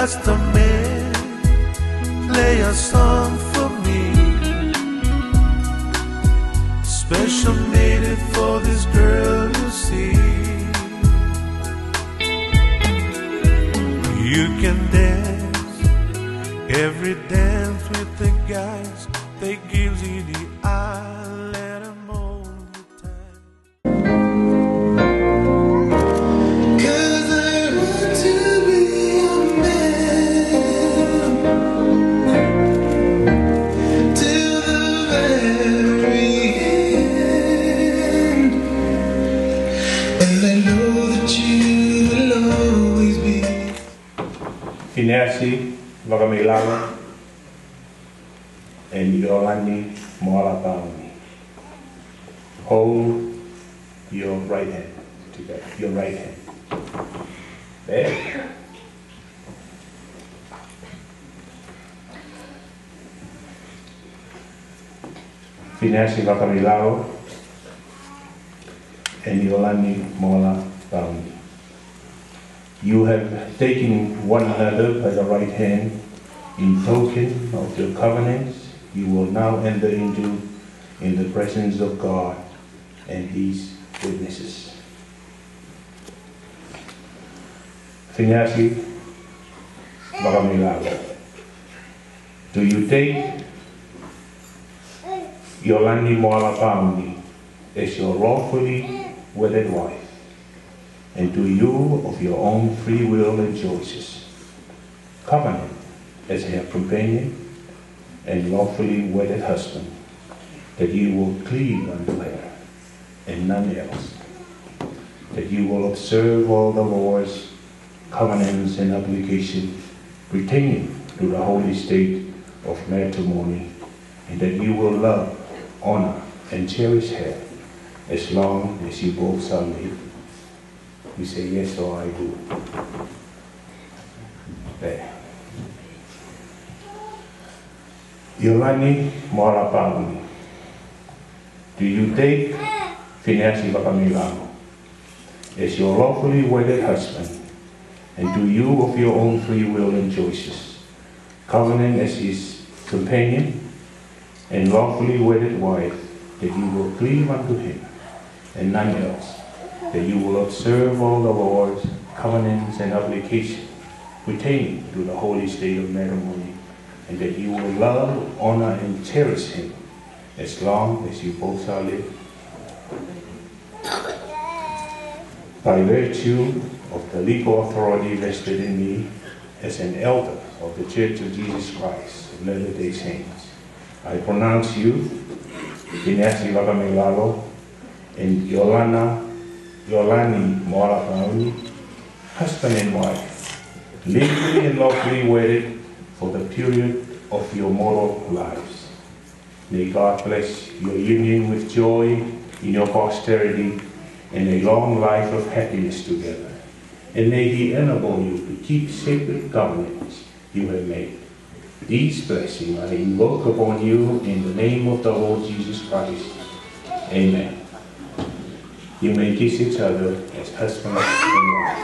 just a man, play a song for me, special made it for this girl you see. You can dance every dance with the guys, they gives you the eye, let them all the time. 'Cause I want to be a man till the very end, and I know that you will always be. Finesi, Vagamilala, and Yolani Moalapauni. Hold your right hand together, your right hand. There. Finesi, Vagamilala, and Yolani Moalapauni. You have taken one another by the right hand in token of your covenants. You will now enter into in the presence of God and His witnesses. Finasi Vagamilala. Do you take Yolani Moalapauni as your lawfully wedded wife, and do you of your own free will and choices covenant as her companion and lawfully wedded husband, that you will cleave unto her and none else, that you will observe all the laws, covenants, and obligations pertaining to the holy state of matrimony, and that you will love, honor, and cherish her as long as you both shall live? You say yes or I do. There. Yolani Moalapauni. Do you take Finesi Vagamilala as your lawfully wedded husband, and do you of your own free will and choices covenant as his companion and lawfully wedded wife, that you will cleave unto him and none else, that you will observe all the laws, covenants, and obligations pertaining to the holy state of matrimony, and that you will love, honor, and cherish him as long as you both shall live? By virtue of the legal authority vested in me as an elder of the Church of Jesus Christ of Latter-day Saints, I pronounce you, Finesi Vagamilala and Yolani Moalapauni, husband and wife, legally and lawfully wedded for the period of your mortal lives. May God bless your union with joy in your posterity and a long life of happiness together. And may He enable you to keep sacred covenants you have made. These blessings I invoke upon you in the name of the Lord Jesus Christ. Amen. You may kiss each other as husband and wife.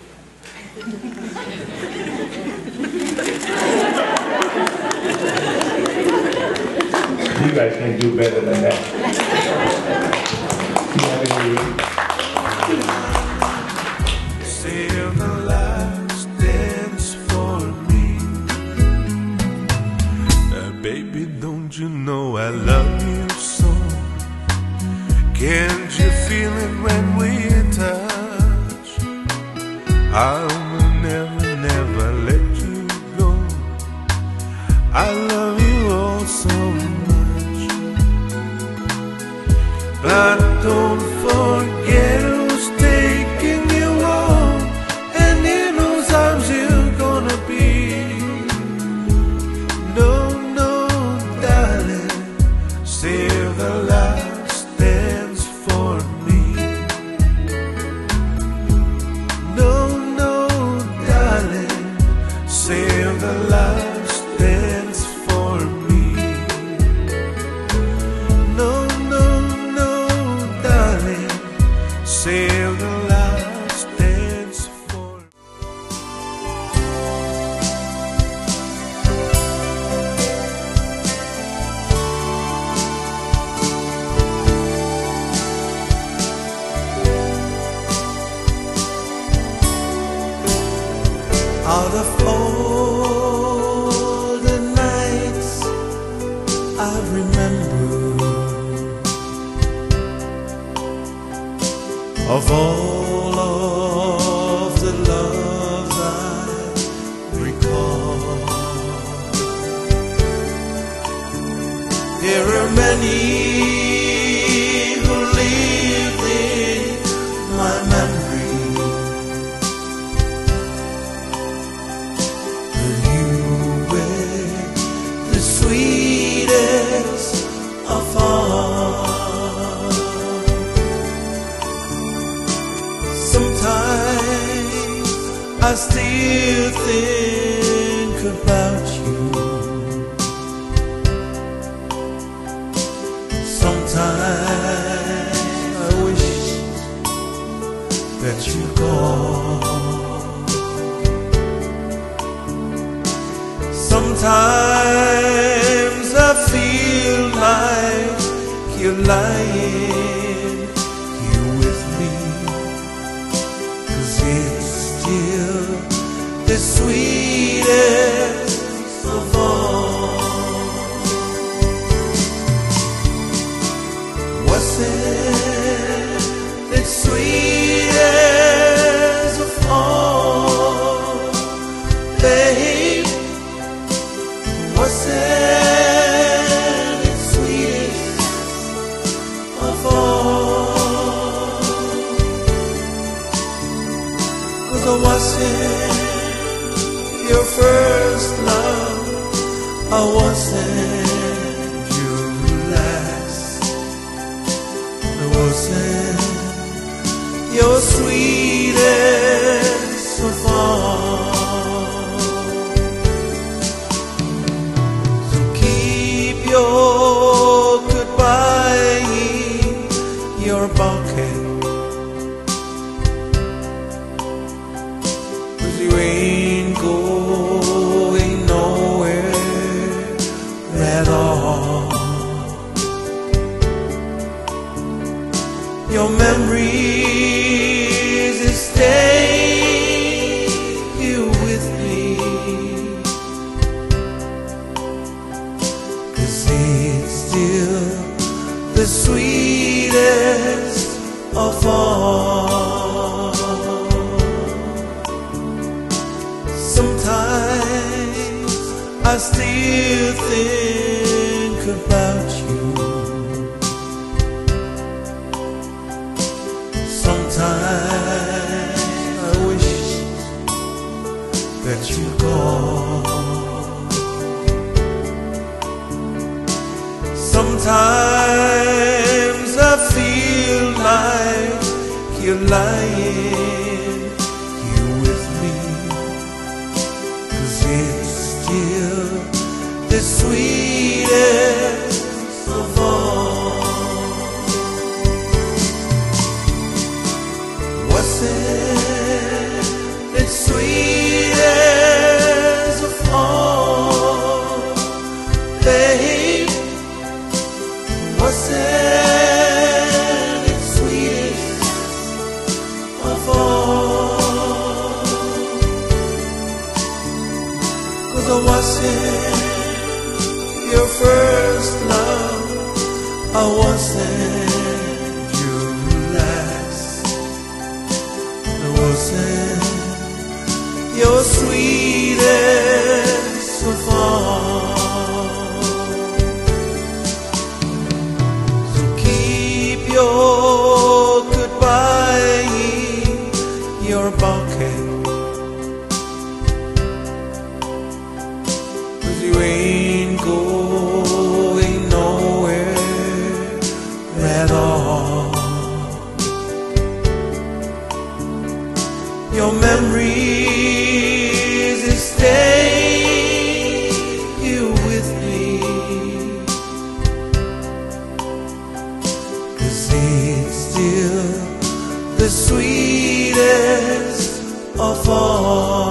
You guys can do better than that. You have any? Save the last dance for me. Baby, don't you know I love you so? Can't you feel it when we touch? I will never, never let you go. I love you all so much. But don't forget who's taking you home, and in whose arms you're gonna be. No, no, darling, save the last dance for me. No, no, darling, save the last dance for me. No, no, no, darling. I remember of all of the love I recall. There are many who live in my memory, but you were the sweetest of all. Sometimes I still think about you. Sometimes I wish that you'd gone. Sometimes I feel like you're lying here with me, 'cause it's still the sweetest of all. Was it the sweetest of all, babe? Was it the sweetest of all? 'Cause I wasn't your first love, I wasn't your last, I wasn't your sweetest of all. So keep your goodbye in your pocket, 'cause you ain't going nowhere at all. Your memories is staying here with me, 'cause it's still the sweetest of all. Sometimes I still think about you. Sometimes I wish that you'd gone. Sometimes I feel like you're lying here with me, 'cause it's still the sweetest of all. Was it the sweetest of all, babe? Was it the sweetest of all? 'Cause I wasn't your first love, I wasn't your last, I wasn't your sweetest of all. So keep your goodbye in your pocket, 'cause you ain't going nowhere at all. Your memories is staying here with me, 'cause it's still the sweetest of all.